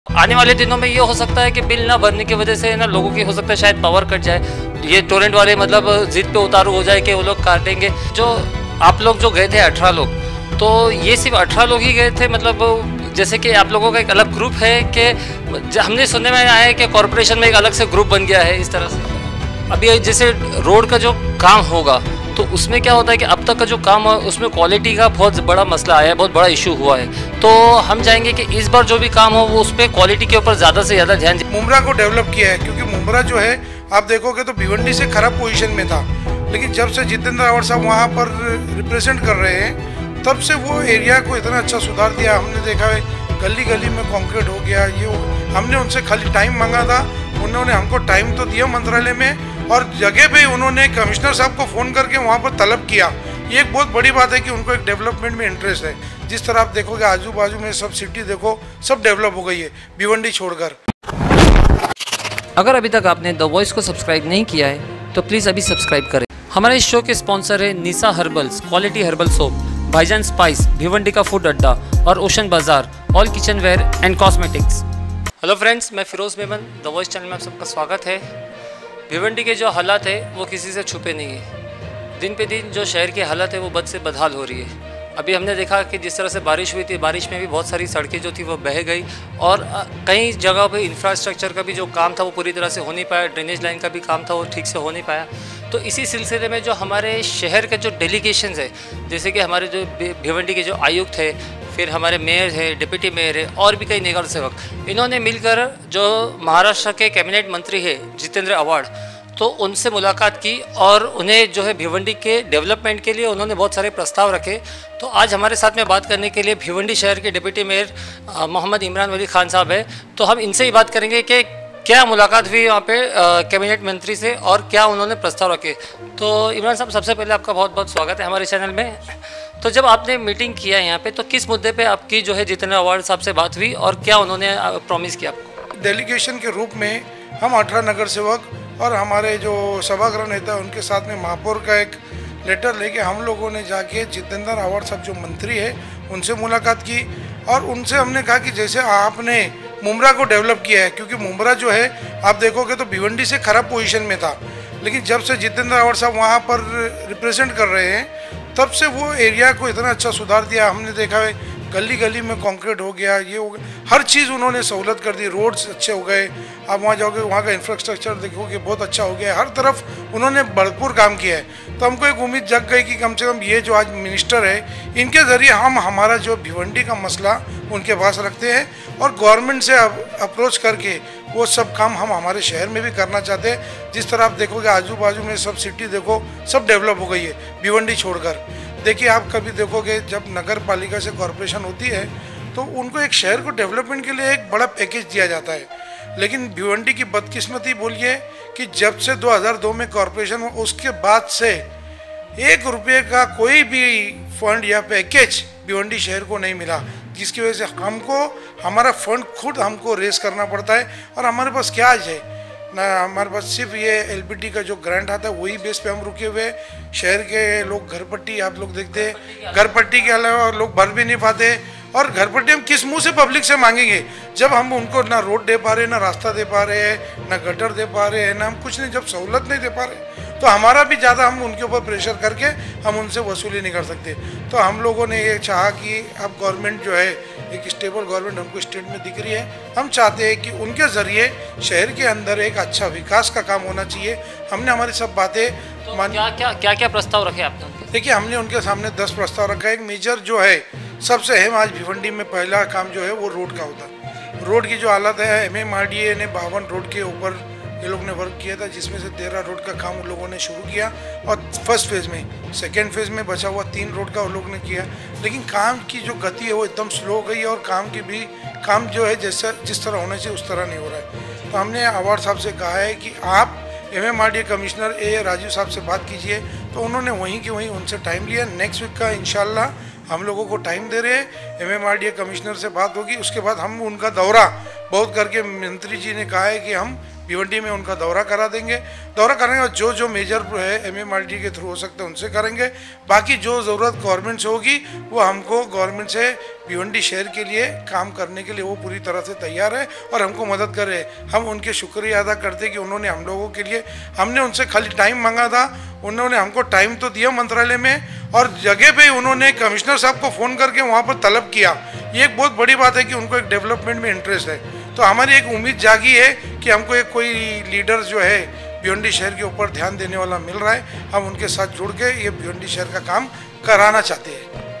आने वाले दिनों में ये हो सकता है कि बिल ना भरने की वजह से ना लोगों की हो सकता है शायद पावर कट जाए। ये टोरेंट वाले मतलब जिद पे उतारू हो जाए कि वो लोग काटेंगे। जो आप लोग जो गए थे 18 लोग, तो ये सिर्फ 18 लोग ही गए थे? मतलब जैसे कि आप लोगों का एक अलग ग्रुप है कि हमने सुनने में आया है कि कॉरपोरेशन में एक अलग से ग्रुप बन गया है इस तरह से। अभी जैसे रोड का जो काम होगा तो उसमें क्या होता है कि अब तक का जो काम है उसमें क्वालिटी का बहुत बड़ा मसला आया है, बहुत बड़ा इशू हुआ है। तो हम चाहेंगे कि इस बार जो भी काम हो वो उस पर क्वालिटी के ऊपर ज़्यादा से ज़्यादा ध्यान। मुमरा को डेवलप किया है क्योंकि मुमरा जो है आप देखोगे तो भिवंडी से खराब पोजीशन में था, लेकिन जब से जितेंद्र रावत साहब वहाँ पर रिप्रेजेंट कर रहे हैं तब से वो एरिया को इतना अच्छा सुधार दिया। हमने देखा है गली गली में कंक्रीट हो गया। ये हमने उनसे खाली टाइम मांगा था, उन्होंने हमको टाइम तो दिया मंत्रालय में, और जगह पे उन्होंने कमिश्नर साहब को फ़ोन करके वहाँ पर तलब किया। ये एक बहुत बड़ी बात है कि उनको एक डेवलपमेंट में इंटरेस्ट है। जिस तरह आप देखोगे आजू बाजू में सब सिटी देखो सब डेवलप हो गई है भिवंडी छोड़कर। अगर अभी तक आपने द वॉइस को सब्सक्राइब नहीं किया है तो प्लीज़ अभी सब्सक्राइब करें। हमारे इस शो के स्पॉन्सर है Nisha Herbals, quality herbal soap, Bhaijaan spice, Bhiwandi का फूड अड्डा और ocean Bazaar, all kitchenware and cosmetics. Hello friends, मैं Firoz Memon, the Voice channel में आप सबका स्वागत है। भिवंडी के जो हालात है वो किसी से छुपे नहीं है। दिन पे दिन जो शहर की हालत है वो बद से बदहाल हो रही है। अभी हमने देखा कि जिस तरह से बारिश हुई थी, बारिश में भी बहुत सारी सड़कें जो थी वो बह गई और कई जगह पे इंफ्रास्ट्रक्चर का भी जो काम था वो पूरी तरह से हो नहीं पाया। ड्रेनेज लाइन का भी काम था वो ठीक से हो नहीं पाया। तो इसी सिलसिले में जो हमारे शहर के जो डेलीगेशंस है, जैसे कि हमारे जो भिवंडी के जो आयुक्त है, फिर हमारे मेयर है, डिप्टी मेयर है और भी कई नगर सेवक, इन्होंने मिलकर जो महाराष्ट्र के कैबिनेट मंत्री है जितेंद्र आव्हाड, तो उनसे मुलाकात की और उन्हें जो है भिवंडी के डेवलपमेंट के लिए उन्होंने बहुत सारे प्रस्ताव रखे। तो आज हमारे साथ में बात करने के लिए भिवंडी शहर के डिप्टी मेयर मोहम्मद इमरान वली खान साहब है। तो हम इनसे ही बात करेंगे कि क्या मुलाकात हुई वहाँ पे कैबिनेट मंत्री से और क्या उन्होंने प्रस्ताव रखे। तो इमरान साहब, सबसे पहले आपका बहुत बहुत स्वागत है हमारे चैनल में। तो जब आपने मीटिंग किया यहाँ पे तो किस मुद्दे पे आपकी जो है जितेंद्र आव्हाड साहब से बात हुई और क्या उन्होंने प्रॉमिस किया आपको? डेलीगेशन के रूप में हम 18 नगर सेवक और हमारे जो सभागृह नेता उनके साथ में महापौर का एक लेटर लेके हम लोगों ने जाके जितेंद्र आव्हाड साहब जो मंत्री है उनसे मुलाकात की और उनसे हमने कहा कि जैसे आपने मुमरा को डेवलप किया है, क्योंकि मुमरा जो है आप देखोगे तो भिवंडी से खराब पोजीशन में था, लेकिन जब से जितेंद्र आव्हाड साहब वहाँ पर रिप्रेजेंट कर रहे हैं तब से वो एरिया को इतना अच्छा सुधार दिया। हमने देखा है गली गली में कंक्रीट हो गया, ये हो गया, हर चीज़ उन्होंने सहूलत कर दी। रोड्स अच्छे हो गए, आप वहाँ जाओगे वहाँ का इंफ्रास्ट्रक्चर देखोगे बहुत अच्छा हो गया, हर तरफ उन्होंने भरपूर काम किया है। तो हमको एक उम्मीद जग गई कि कम से कम ये जो आज मिनिस्टर है इनके ज़रिए हम हमारा जो भिवंडी का मसला उनके पास रखते हैं और गवर्नमेंट से अप्रोच करके वो सब काम हम हमारे शहर में भी करना चाहते हैं। जिस तरह आप देखोगे आजू बाजू में सब सिटी देखो सब डेवलप हो गई है भिवंडी छोड़कर। देखिए आप कभी देखोगे जब नगर पालिका से कॉरपोरेशन होती है तो उनको एक शहर को डेवलपमेंट के लिए एक बड़ा पैकेज दिया जाता है, लेकिन भिवंडी की बदकिस्मती बोलिए कि जब से 2002 में कॉरपोरेशन हुआ उसके बाद से 1 रुपये का कोई भी फंड या पैकेज भिवंडी शहर को नहीं मिला, जिसकी वजह से हमको हमारा फंड खुद हमको रेस करना पड़ता है। और हमारे पास क्या है ना, हमारे पास सिर्फ ये एलपीटी का जो ग्रांट आता है वही बेस पे हम रुके हुए। शहर के लोग घर पट्टी आप लोग देखते हैं, घर पट्टी के अलावा लोग भर भी नहीं पाते, और घर पट्टी हम किस मुंह से पब्लिक से मांगेंगे जब हम उनको ना रोड दे पा रहे, ना रास्ता दे पा रहे हैं, ना गटर दे पा रहे हैं, ना हम कुछ नहीं, जब सहूलत नहीं दे पा रहे तो हमारा भी ज़्यादा हम उनके ऊपर प्रेशर करके हम उनसे वसूली नहीं कर सकते। तो हम लोगों ने ये चाहा कि अब गवर्नमेंट जो है एक स्टेबल गवर्नमेंट हमको स्टेट में दिख रही है, हम चाहते हैं कि उनके ज़रिए शहर के अंदर एक अच्छा विकास का काम होना चाहिए। हमने हमारी सब बातें तो क्या प्रस्ताव रखे आपने? देखिए हमने उनके सामने 10 प्रस्ताव रखा है। एक मेजर जो है सबसे अहम आज भिवंडी में पहला काम जो है वो रोड का होता है। रोड की जो हालत है, MMRDA ने 52 रोड के ऊपर ये लोग ने वर्क किया था, जिसमें से 13 रोड का काम उन लोगों ने शुरू किया और फर्स्ट फेज़ में, सेकेंड फेज़ में बचा हुआ 3 रोड का उन लोग ने किया, लेकिन काम की जो गति है वो एकदम स्लो हो गई है और काम जो है जैसा जिस तरह होना चाहिए उस तरह नहीं हो रहा है। तो हमने आव्हाड साहब से कहा है कि आप MMRDA कमिश्नर राजीव साहब से बात कीजिए, तो उन्होंने वहीं के वहीं उनसे टाइम लिया। नेक्स्ट वीक का इंशाल्लाह हम लोगों को टाइम दे रहे हैं, MMRDA कमिश्नर से बात होगी, उसके बाद हम उनका दौरा बहुत करके मंत्री जी ने कहा है कि हम भिवंडी में उनका दौरा करा देंगे। दौरा करने के बाद जो जो मेजर है MMRD के थ्रू हो सकते हैं उनसे करेंगे। बाकी जो ज़रूरत गवर्नमेंट से होगी वो हमको गवर्नमेंट से भिवंडी शहर के लिए काम करने के लिए वो पूरी तरह से तैयार है और हमको मदद कर रहे हैं। हम उनके शुक्रिया अदा करते कि उन्होंने हम लोगों के लिए, हमने उनसे खाली टाइम मांगा था, उन्होंने हमको टाइम तो दिया मंत्रालय में, और जगह पे उन्होंने कमिश्नर साहब को फ़ोन करके वहाँ पर तलब किया। ये एक बहुत बड़ी बात है कि उनको एक डेवलपमेंट में इंटरेस्ट है। तो हमारी एक उम्मीद जागी है कि हमको एक कोई लीडर जो है भिवंडी शहर के ऊपर ध्यान देने वाला मिल रहा है। हम उनके साथ जुड़ के ये भिवंडी शहर का काम कराना चाहते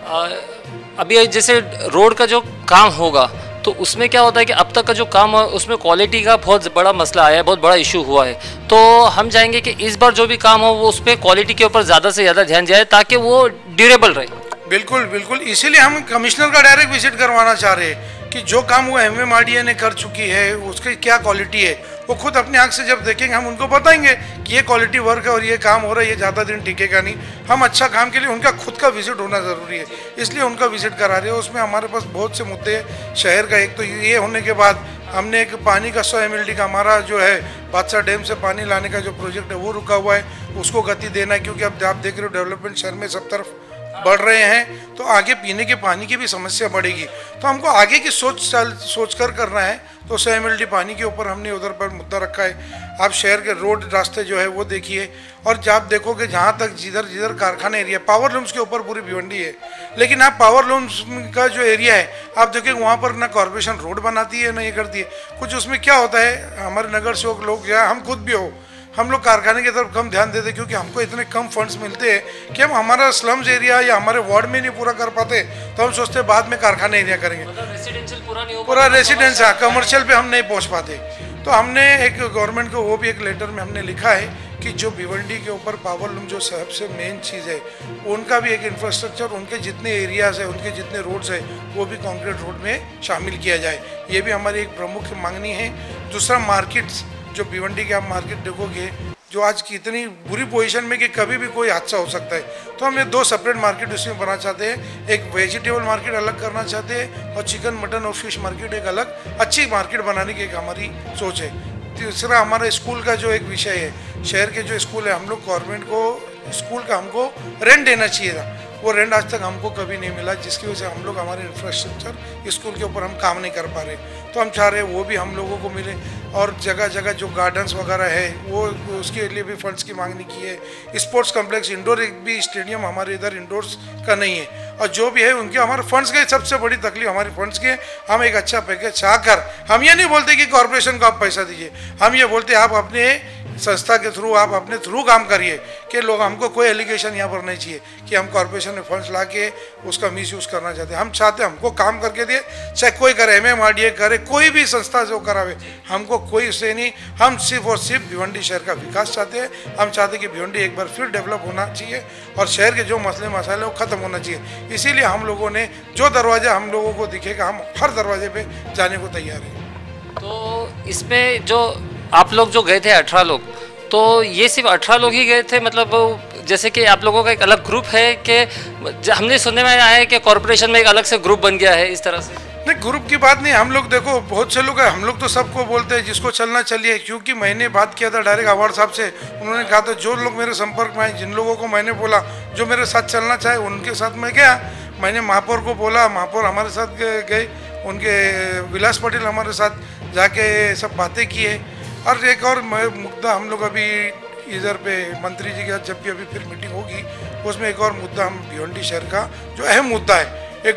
हैं। अभी जैसे रोड का जो काम होगा तो उसमें क्या होता है कि अब तक का जो काम है उसमें क्वालिटी का बहुत बड़ा मसला आया है, बहुत बड़ा इशू हुआ है। तो हम चाहेंगे कि इस बार जो भी काम हो वो उस पर क्वालिटी के ऊपर ज़्यादा से ज़्यादा ध्यान जाए ताकि वो ड्यूरेबल रहे। बिल्कुल बिल्कुल, इसीलिए हम कमिश्नर का डायरेक्ट विजिट करवाना चाह रहे हैं कि जो काम वो MMRDA ने कर चुकी है उसकी क्या क्वालिटी है, वो खुद अपनी आंख से जब देखेंगे हम उनको बताएंगे कि ये क्वालिटी वर्क है और ये काम हो रहा है, ये ज़्यादा दिन टिकेगा नहीं। हम अच्छा काम के लिए उनका खुद का विजिट होना ज़रूरी है, इसलिए उनका विजिट करा रहे हैं। उसमें हमारे पास बहुत से मुद्दे हैं शहर का। एक तो ये होने के बाद हमने एक पानी का 100 MLD का हमारा जो है बादशाह डैम से पानी लाने का जो प्रोजेक्ट है वो रुका हुआ है, उसको गति देना है, क्योंकि अब आप देख रहे हो डेवलपमेंट शहर में सब तरफ बढ़ रहे हैं तो आगे पीने के पानी की भी समस्या बढ़ेगी। तो हमको आगे की सोच कर करना है। तो 100 MLD पानी के ऊपर हमने उधर पर मुद्दा रखा है। आप शहर के रोड रास्ते जो है वो देखिए, और जब आप देखोगे जहाँ तक जिधर जिधर कारखाना एरिया, पावर लूम्स के ऊपर पूरी भिवंडी है, लेकिन आप पावर लूम्स का जो एरिया है आप देखिए वहाँ पर ना कॉरपोरेशन रोड बनाती है ना ये करती है कुछ। उसमें क्या होता है, हमारे नगर सेवक लोग या हम खुद भी हो, हम लोग कारखाने की तरफ कम ध्यान देते क्योंकि हमको इतने कम फंड्स मिलते हैं कि हम हमारा स्लम्स एरिया या हमारे वार्ड में नहीं पूरा कर पाते, तो हम सोचते बाद में कारखाना एरिया करेंगे, रेसिडेंशियल पूरा नहीं हो, पूरा रेसिडेंस है, कमर्शियल पे हम नहीं पहुंच पाते। तो हमने एक गवर्नमेंट को वो भी एक लेटर में हमने लिखा है कि जो भिवंडी के ऊपर पावर लूम जो सबसे मेन चीज़ है उनका भी एक इंफ्रास्ट्रक्चर, उनके जितने एरियाज है, उनके जितने रोड्स है वो भी कंक्रीट रोड में शामिल किया जाए। ये भी हमारी एक प्रमुख मांगनी है। दूसरा, मार्केट्स, जो भिवंडी के आप मार्केट देखोगे जो आज की इतनी बुरी पोजीशन में कि कभी भी कोई हादसा हो सकता है, तो हम ये 2 सेपरेट मार्केट उसमें बनाना चाहते हैं। एक वेजिटेबल मार्केट अलग करना चाहते हैं और चिकन मटन और फिश मार्केट एक अलग अच्छी मार्केट बनाने की एक हमारी सोच है। तीसरा, हमारा स्कूल का जो एक विषय है, शहर के जो स्कूल है, हम लोग गवर्नमेंट को स्कूल का हमको रेंट देना चाहिए था, वो रेंट आज तक हमको कभी नहीं मिला, जिसकी वजह से हम लोग हमारे इंफ्रास्ट्रक्चर स्कूल के ऊपर हम काम नहीं कर पा रहे। तो हम चाह रहे हैं वो भी हम लोगों को मिले, और जगह जगह जो गार्डन्स वगैरह है वो उसके लिए भी फंड्स की मांगनी की है। स्पोर्ट्स कम्प्लेक्स, इंडोर एक भी स्टेडियम हमारे इधर इंडोर्स का नहीं है, और जो भी है उनके हमारे फंड्स के सबसे बड़ी तकलीफ हमारी फंड्स की है। हम एक अच्छा पैकेज चाहकर, हम ये नहीं बोलते कि कॉर्पोरेशन को आप पैसा दीजिए, हम ये बोलते आप अपने संस्था के थ्रू, आप अपने थ्रू काम करिए कि लोग, हमको कोई एलिगेशन यहाँ पर नहीं चाहिए कि हम कॉर्पोरेशन में फंड्स ला के उसका मिसयूज़ करना चाहते हैं। हम चाहते हैं हमको काम करके दिए, चाहे कोई करे, MMRDA करे, कोई भी संस्था जो करावे, हमको कोई उससे नहीं। हम सिर्फ और सिर्फ भिवंडी शहर का विकास चाहते हैं। हम चाहते हैं कि भिवंडी एक बार फिर डेवलप होना चाहिए और शहर के जो मसले मसाले वो ख़त्म होना चाहिए। इसीलिए हम लोगों ने जो दरवाज़ा हम लोगों को दिखेगा, हम हर दरवाजे पर जाने को तैयार हैं। तो इसमें जो आप लोग जो गए थे 18 लोग, तो ये सिर्फ 18 लोग ही गए थे, मतलब जैसे कि आप लोगों का एक अलग ग्रुप है कि हमने सुनने में आया है कि कॉर्पोरेशन में एक अलग से ग्रुप बन गया है, इस तरह से? नहीं, ग्रुप की बात नहीं। हम लोग देखो बहुत से लोग हैं, हम लोग तो सबको बोलते हैं जिसको चलना चलिए, क्योंकि मैंने बात किया था डायरेक्ट अवार्ड साहब से, उन्होंने कहा था जो लोग मेरे संपर्क में आए, जिन लोगों को मैंने बोला जो मेरे साथ चलना चाहे उनके साथ मैं गया। मैंने महापौर को बोला, महापौर हमारे साथ गए, उनके विलास पटेल हमारे साथ जाके सब बातें किए। और एक और मुद्दा हम लोग अभी इधर पे मंत्री जी के साथ जब भी अभी फिर मीटिंग होगी उसमें एक और मुद्दा हम भिवंडी शहर का जो अहम मुद्दा है, एक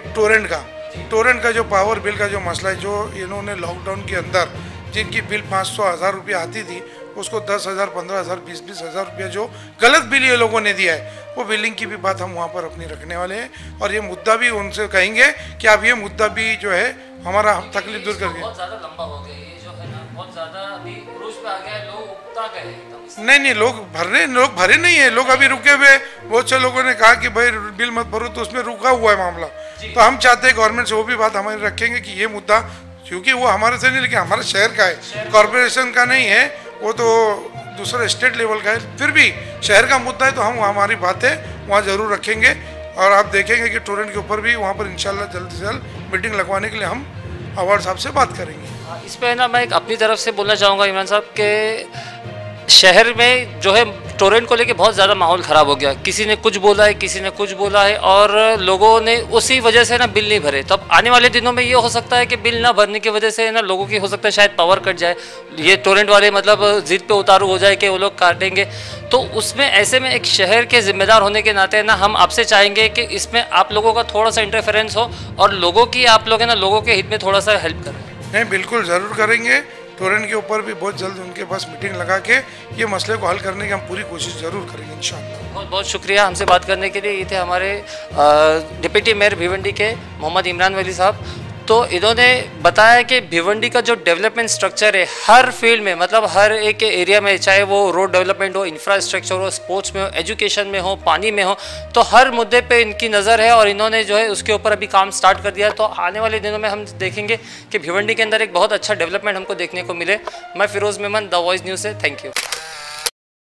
टोरेंट का जो पावर बिल का जो मसला है, जो इन्होंने लॉकडाउन के अंदर जिनकी बिल 500-1000 रुपये आती थी उसको 10,000, 15,000, 20,000 रुपया जो गलत बिल ये लोगों ने दिया है, वो बिलिंग की भी बात हम वहाँ पर अपनी रखने वाले हैं। और ये मुद्दा भी उनसे कहेंगे कि आप ये मुद्दा भी जो है हमारा हम तकलीफ दूर करके। बहुत ज़्यादा लंबा हो गया ये जो है ना, बहुत ज़्यादा अभी उरूज पे आ गया है, लोग उकता गए एकदम। नहीं, लोग भरे नहीं है, लोग अभी रुके हुए। बहुत से लोगों ने कहा कि भाई बिल मत भरो, तो उसमें रुका हुआ है मामला। तो हम चाहते हैं गवर्नमेंट से वो भी बात हमारी रखेंगे कि ये मुद्दा, क्योंकि वो हमारे से नहीं लेकिन हमारे शहर का है, कॉर्पोरेशन का नहीं है, वो तो दूसरे स्टेट लेवल का है, फिर भी शहर का मुद्दा है, तो हम हमारी बातें वहाँ ज़रूर रखेंगे। और आप देखेंगे कि टोरेंट के ऊपर भी वहाँ पर इंशाल्लाह जल्द से जल्द मीटिंग लगवाने के लिए हम अवार्ड साहब से बात करेंगे। इस पे ना मैं एक अपनी तरफ से बोलना चाहूँगा इमरान साहब के शहर में जो है टोरेंट को लेके बहुत ज़्यादा माहौल ख़राब हो गया। किसी ने कुछ बोला है, किसी ने कुछ बोला है और लोगों ने उसी वजह से ना बिल नहीं भरे। तो अब आने वाले दिनों में ये हो सकता है कि बिल ना भरने की वजह से ना लोगों की हो सकता है शायद पावर कट जाए, ये टोरेंट वाले मतलब जिद पे उतारू हो जाए कि वो लोग काटेंगे। तो उसमें ऐसे में एक शहर के ज़िम्मेदार होने के नाते ना हम आपसे चाहेंगे कि इसमें आप लोगों का थोड़ा सा इंटरफेरेंस हो और लोगों की आप लोग है ना लोगों के हित में थोड़ा सा हेल्प करें। नहीं, बिल्कुल ज़रूर करेंगे। टोरेंट के ऊपर भी बहुत जल्द उनके पास मीटिंग लगा के ये मसले को हल करने की हम पूरी कोशिश ज़रूर करेंगे इंशाअल्लाह। बहुत बहुत शुक्रिया हमसे बात करने के लिए। ये थे हमारे डिप्टी मेयर भिवंडी के मोहम्मद इमरान वली साहब। तो इन्होंने बताया कि भिवंडी का जो डेवलपमेंट स्ट्रक्चर है हर फील्ड में, मतलब हर एक एरिया में, चाहे वो रोड डेवलपमेंट हो, इंफ्रास्ट्रक्चर हो, स्पोर्ट्स में हो, एजुकेशन में हो, पानी में हो, तो हर मुद्दे पे इनकी नज़र है और इन्होंने जो है उसके ऊपर अभी काम स्टार्ट कर दिया। तो आने वाले दिनों में हम देखेंगे कि भिवंडी के अंदर एक बहुत अच्छा डेवलपमेंट हमको देखने को मिले। मैं Firoz Memon, the Voice news से, थैंक यू।